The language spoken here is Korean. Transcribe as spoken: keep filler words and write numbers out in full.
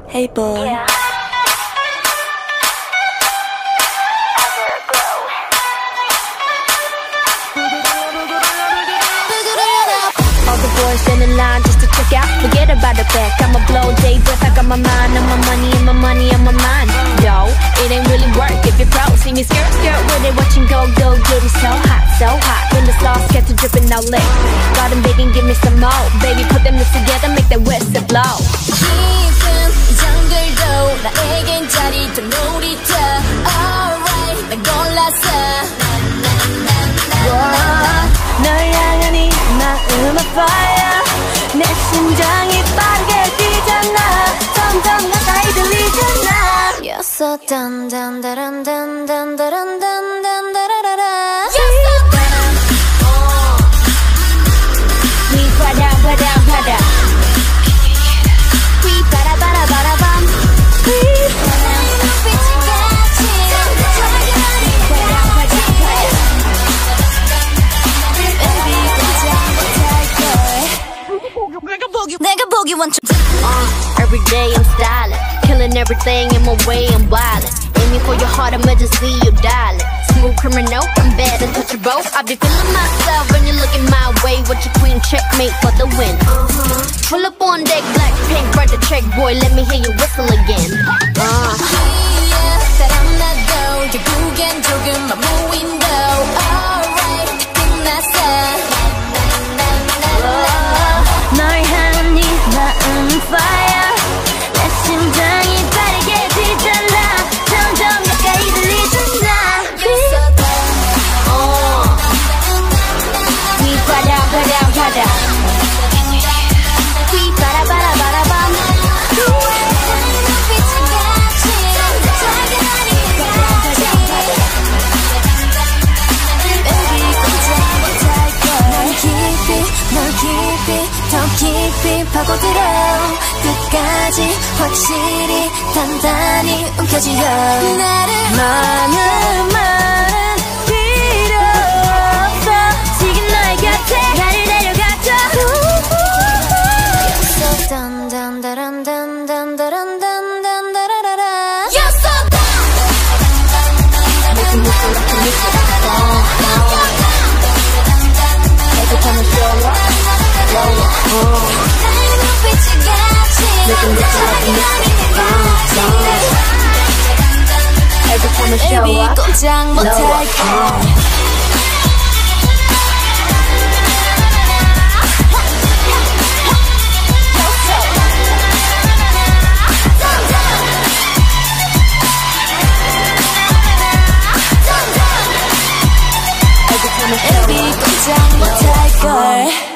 Hey boy. Yeah. Everglow. All the boys in the line just to check out. Forget about the back. I'ma blow day breath. I got my mind on my money and my money on my mind. Yo, it ain't really work if you're pro. See me skirt, skirt with it, watching go, go, get it so hot, so hot. When the sauce gets to dripping out lit. Got them begging, give me some more. Baby, put them lips together, make that whistle blow. 정글도 나에겐 자리 좀 놀이터 Alright 난 골랐어 널 향한 이 마음은 fire 내 심장이 빠르게 뛰잖아 점점 가까이 들리잖아 You're so dun dun dun dun dun dun dun dun dun dun You're so dun We 바다 바다 바다 We 바다 바다 바다 밤 내가 보기 원점 uh, Every day I'm styling Killing everything in my way, I'm wildin' Aiming for your heart, I'ma just see you darling Smooth criminal, I'm bad and touchable I be feeling myself when you're looking my way With your queen checkmate for the win uh-huh. Pull up on deck, black pink, write the check boy Let me hear you whistle again uh. 사람 나도 결국엔 조금만 무인도 Alright 끝났어 널 향한 이 마음은 fire 내 심장이 빠르게 뛰잖아 점점 가까이 들리잖아 We 바다 바다 바다 We 바다 바다 바다 밤 널 깊이 더 깊이 파고들어 끝까지 확실히 단단히 움켜쥐어 나를 많은 말은 필요 없어 지금 너의 곁에 나를 데려가줘 So dun dun dun dun dun dun dun dun dun You're so dun Making me feel like a missile Every time I show up Blow up Making me feel like a missile Every time I show up 꼼짝 못할 걸 Every time I show up 꼼짝 못할 걸